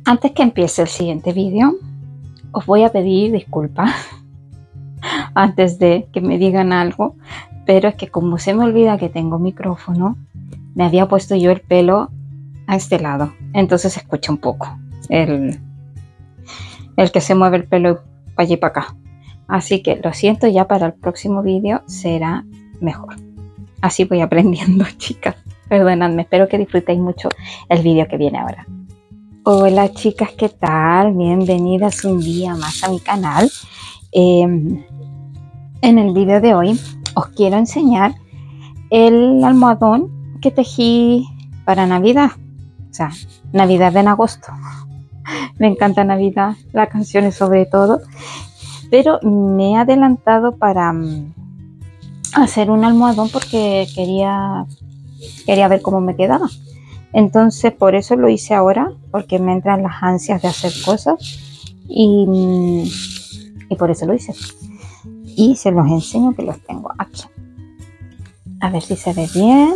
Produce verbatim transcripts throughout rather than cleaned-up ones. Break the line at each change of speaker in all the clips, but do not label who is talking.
Antes que empiece el siguiente vídeo, os voy a pedir disculpas antes de que me digan algo, pero es que como se me olvida que tengo micrófono, me había puesto yo el pelo a este lado, entonces se escucha un poco el, el que se mueve el pelo para allí y para acá. Así que lo siento, ya para el próximo vídeo será mejor. Así voy aprendiendo, chicas. Perdonadme, espero que disfrutéis mucho el vídeo que viene ahora. Hola chicas, ¿qué tal? Bienvenidas un día más a mi canal. Eh, en el vídeo de hoy os quiero enseñar el almohadón que tejí para Navidad. O sea, Navidad en agosto. Me encanta Navidad, las canciones sobre todo. Pero me he adelantado para um, hacer un almohadón porque quería, quería ver cómo me quedaba. Entonces por eso lo hice ahora, porque me entran las ansias de hacer cosas y, y por eso lo hice. Y se los enseño, que los tengo aquí. A ver si se ve bien.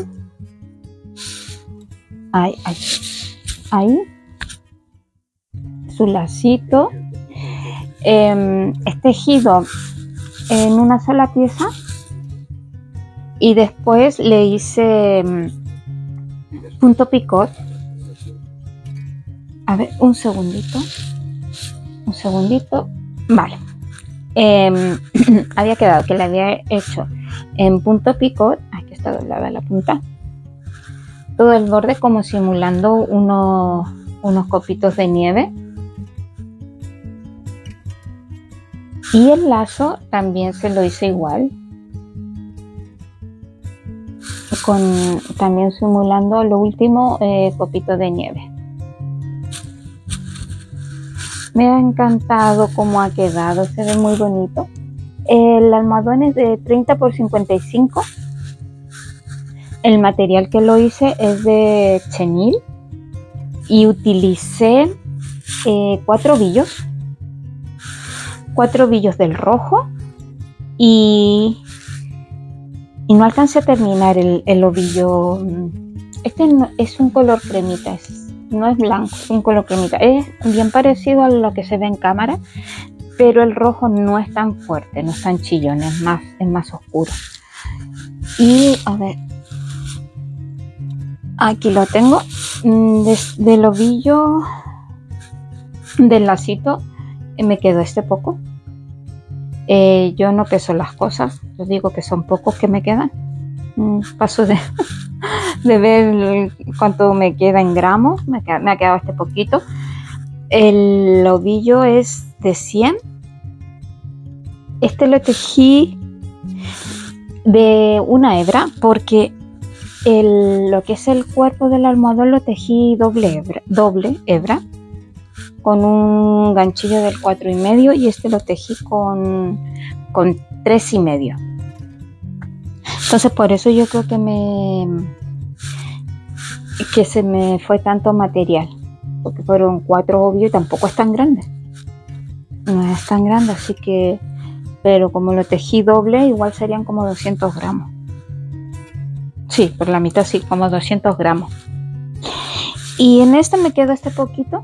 Ahí, ahí, ahí. Su lacito. Eh, es tejido en una sola pieza y después le hice punto picot. A ver, un segundito. Un segundito. Vale. Eh, había quedado que le había hecho en punto picot. Aquí está doblada la punta. Todo el borde como simulando unos, unos copitos de nieve. Y el lazo también se lo hice igual. Con, también simulando lo último eh, copito de nieve. Me ha encantado cómo ha quedado, se ve muy bonito. El almohadón es de treinta por cincuenta y cinco. El material que lo hice es de chenil y utilicé eh, cuatro ovillos. Cuatro ovillos del rojo y y no alcancé a terminar el, el ovillo. Este no, es un color cremita, es, no es blanco, es un color cremita. Es bien parecido a lo que se ve en cámara, pero el rojo no es tan fuerte, no es tan chillón, es más, es más oscuro. Y a ver, aquí lo tengo. Des, del ovillo del lacito me quedó este poco. Eh, yo no peso las cosas, yo digo que son pocos que me quedan. Mm, paso de, de ver cuánto me queda en gramos, me, queda, me ha quedado este poquito. El ovillo es de cien. Este lo tejí de una hebra porque el, lo que es el cuerpo del almohadón lo tejí doble hebra, doble hebra. Con un ganchillo del cuatro y medio y este lo tejí con, con tres y medio. Entonces por eso yo creo que me que se me fue tanto material, porque fueron cuatro ovillos y tampoco es tan grande, no es tan grande, así que, pero como lo tejí doble igual serían como doscientos gramos. Sí, por la mitad sí, como doscientos gramos. Y en este me quedó este poquito.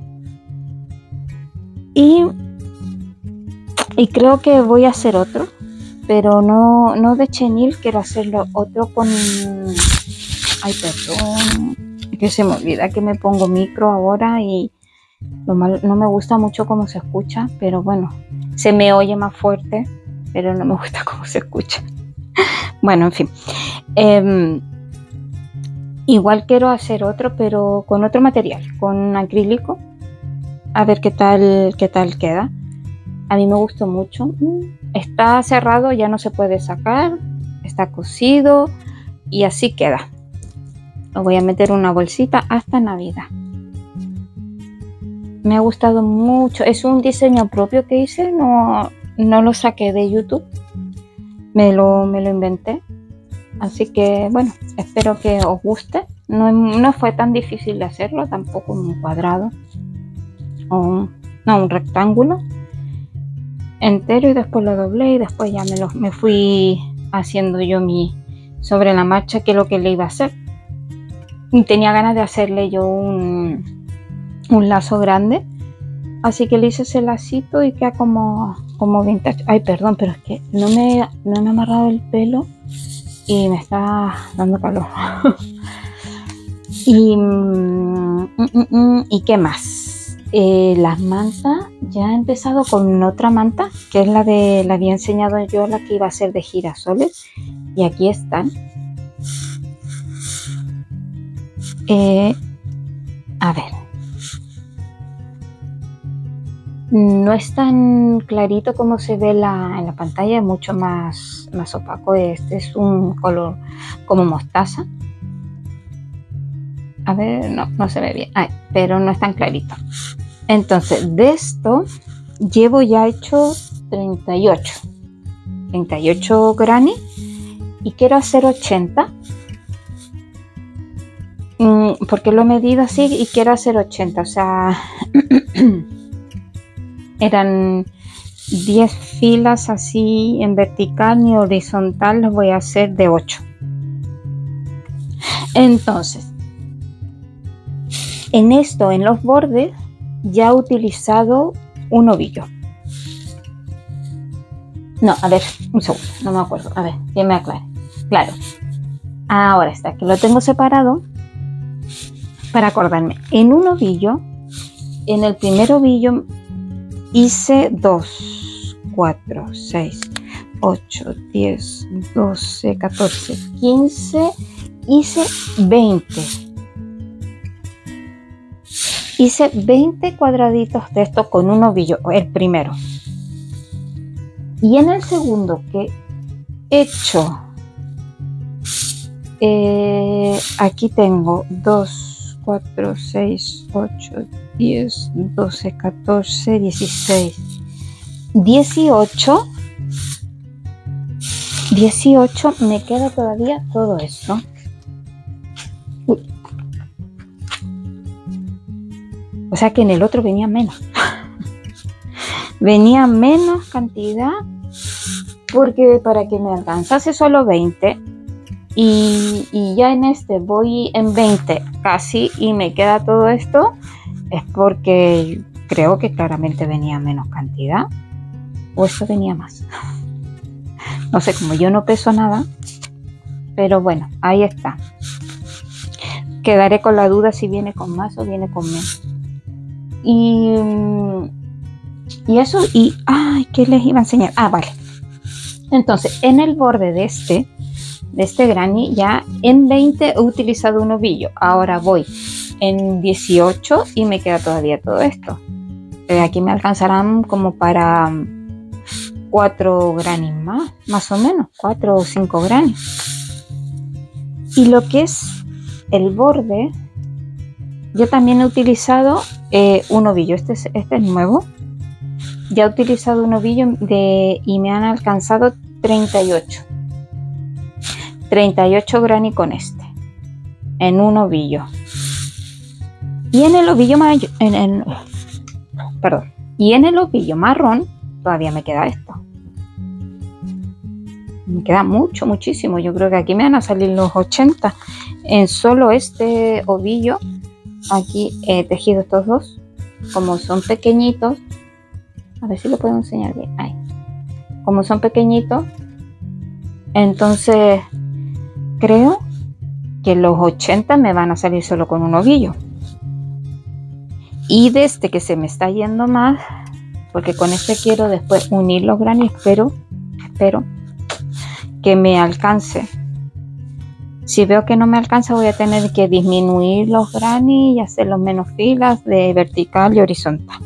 Y, y creo que voy a hacer otro, pero no, no de chenil, quiero hacerlo otro con... Ay, perdón, que se me olvida que me pongo micro ahora y lo mal, no me gusta mucho cómo se escucha, pero bueno, se me oye más fuerte, pero no me gusta cómo se escucha. Bueno, en fin. Eh, igual quiero hacer otro, pero con otro material, con acrílico. A ver qué tal, qué tal queda. A mí me gustó mucho. Está cerrado, ya no se puede sacar. Está cosido y así queda. Lo voy a meter en una bolsita hasta Navidad. Me ha gustado mucho. Es un diseño propio que hice. No, no lo saqué de YouTube. Me lo, me lo inventé. Así que bueno, espero que os guste. No, no fue tan difícil de hacerlo. Tampoco un cuadrado. Un, no, un rectángulo entero y después lo doblé y después ya me, lo, me fui haciendo yo mi sobre la marcha que es lo que le iba a hacer. Y tenía ganas de hacerle yo un, un lazo grande Así que le hice ese lacito y queda como, como vintage. Ay, perdón, pero es que no me, no me he amarrado el pelo y me está dando calor. y, mm, mm, mm, ¿Y qué más? Eh, las mantas, ya he empezado con otra manta, que es la de, la había enseñado yo, la que iba a ser de girasoles. Y aquí están. Eh, a ver. No es tan clarito como se ve la, en la pantalla, es mucho más, más opaco. Este es un color como mostaza. A ver, no, no se ve bien. Ay, pero no es tan clarito. Entonces, de esto llevo ya hecho treinta y ocho. treinta y ocho granny y quiero hacer ochenta. Porque lo he medido así y quiero hacer ochenta. O sea... eran diez filas así en vertical ni horizontal, los voy a hacer de ocho. Entonces, en esto, en los bordes, ya he utilizado un ovillo. No, a ver, un segundo, no me acuerdo. A ver, que me aclare. Claro, ahora está, que lo tengo separado para acordarme. En un ovillo, en el primer ovillo, hice dos, cuatro, seis, ocho, diez, doce, catorce, quince, hice veinte. Hice veinte cuadraditos de esto con un ovillo, el primero. Y en el segundo que he hecho, eh, aquí tengo dos, cuatro, seis, ocho, diez, doce, catorce, dieciséis, dieciocho. dieciocho, me queda todavía todo esto. Uy. O sea que en el otro venía menos. Venía menos cantidad porque para que me alcanzase solo veinte y, y ya en este voy en veinte casi y me queda todo esto, es porque creo que claramente venía menos cantidad o esto venía más. No sé, como yo no peso nada, pero bueno, ahí está. Quedaré con la duda si viene con más o viene con menos. Y, y eso, y ay, ¿qué les iba a enseñar? Ah, vale. Entonces, en el borde de este, de este granny, ya en veinte he utilizado un ovillo. Ahora voy en dieciocho y me queda todavía todo esto. Eh, aquí me alcanzarán como para cuatro granny más, más o menos, cuatro o cinco granny. Y lo que es el borde, yo también he utilizado eh, un ovillo. Este es, este es nuevo. Ya he utilizado un ovillo de, y me han alcanzado treinta y ocho. treinta y ocho granny con este. En un ovillo. Y en el ovillo mayor, en, en, perdón. Y en el ovillo marrón todavía me queda esto. Me queda mucho, muchísimo. Yo creo que aquí me van a salir los ochenta. En solo este ovillo, aquí he tejido estos dos. Como son pequeñitos, a ver si lo puedo enseñar bien. Ahí. Como son pequeñitos, entonces creo que los ochenta me van a salir solo con un ovillo. Y de este que se me está yendo más, porque con este quiero después unir los granny, espero, espero que me alcance. Si veo que no me alcanza, voy a tener que disminuir los granny y hacerlos menos filas de vertical y horizontal.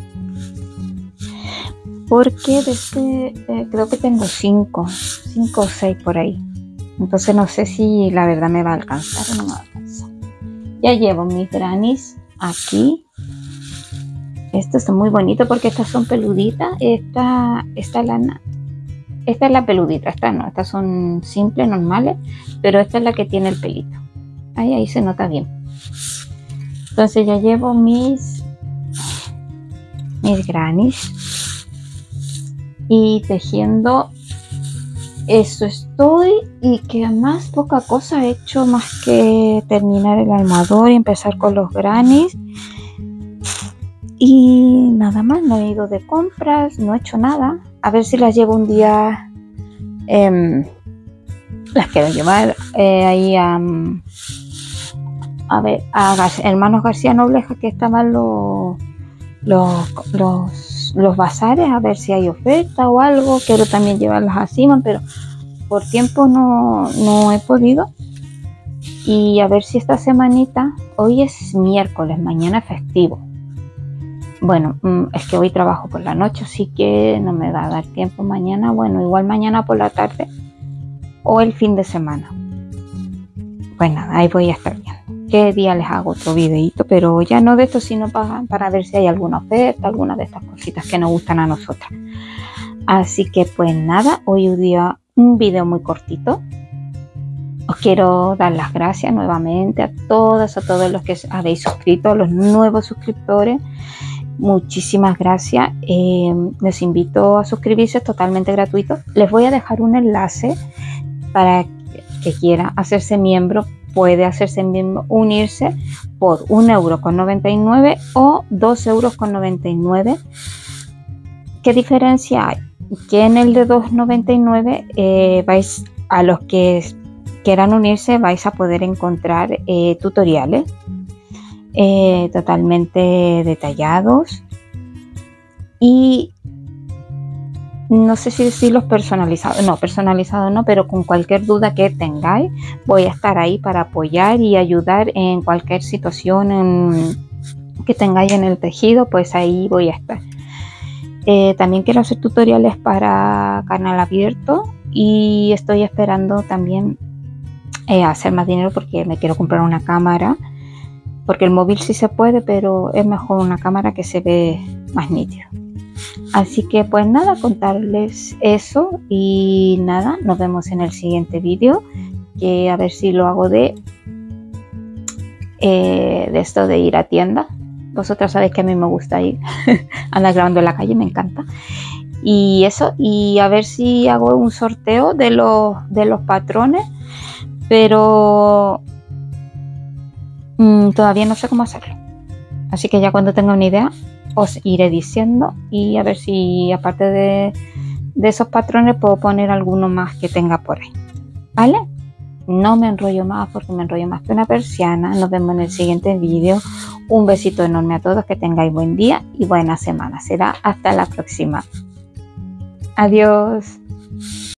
Porque de este eh, creo que tengo cinco, cinco o seis por ahí. Entonces no sé si la verdad me va a alcanzar o no me va a alcanzar. Ya llevo mis grannies aquí. Esto está muy bonito porque estas son peluditas. Esta, esta lana, esta es la peludita, esta no, estas son simples, normales, pero esta es la que tiene el pelito. Ahí, ahí se nota bien. Entonces ya llevo mis, mis grannies. Y tejiendo, eso estoy, y que más poca cosa he hecho más que terminar el almohadón y empezar con los grannies. Y nada más, no he ido de compras, no he hecho nada. A ver si las llevo un día, eh, las quiero llevar eh, ahí a, a ver, a Gar- Hermanos García Nobleja, que estaban los, los, los, los bazares, a ver si hay oferta o algo. Quiero también llevarlas a Simon, pero por tiempo no, no he podido. Y a ver si esta semanita, hoy es miércoles, mañana es festivo. Bueno, es que hoy trabajo por la noche, así que no me va a dar tiempo mañana. Bueno, igual mañana por la tarde o el fin de semana. Pues nada, ahí voy a estar viendo qué día les hago otro videito, pero ya no de esto, sino para, para ver si hay alguna oferta, alguna de estas cositas que nos gustan a nosotras. Así que pues nada, hoy un día un video muy cortito. Os quiero dar las gracias nuevamente a todas, a todos los que habéis suscrito, a los nuevos suscriptores. Muchísimas gracias. Eh, les invito a suscribirse, es totalmente gratuito. Les voy a dejar un enlace para que quiera hacerse miembro. Puede hacerse miembro, unirse por un euro con noventa y nueve o dos euros con noventa y nueve. ¿Qué diferencia hay? Que en el de dos noventa y nueve eh, vais a los que quieran unirse, vais a poder encontrar eh, tutoriales Eh, totalmente detallados y no sé si decirlos personalizados, no, personalizados no, pero con cualquier duda que tengáis voy a estar ahí para apoyar y ayudar en cualquier situación en, que tengáis en el tejido, pues ahí voy a estar. Eh, también quiero hacer tutoriales para canal abierto y estoy esperando también eh, hacer más dinero porque me quiero comprar una cámara. Porque el móvil sí se puede, pero es mejor una cámara que se ve más nítido. Así que pues nada, contarles eso y nada, nos vemos en el siguiente vídeo, que a ver si lo hago de, eh, de esto de ir a tienda. Vosotras sabéis que a mí me gusta ir, andar grabando en la calle, me encanta. Y eso, y a ver si hago un sorteo de los, de los patrones, pero todavía no sé cómo hacerlo, así que ya cuando tenga una idea os iré diciendo y a ver si aparte de, de esos patrones puedo poner alguno más que tenga por ahí, ¿vale? No me enrollo más porque me enrollo más que una persiana. Nos vemos en el siguiente vídeo. Un besito enorme a todos, que tengáis buen día y buena semana. Será hasta la próxima. Adiós.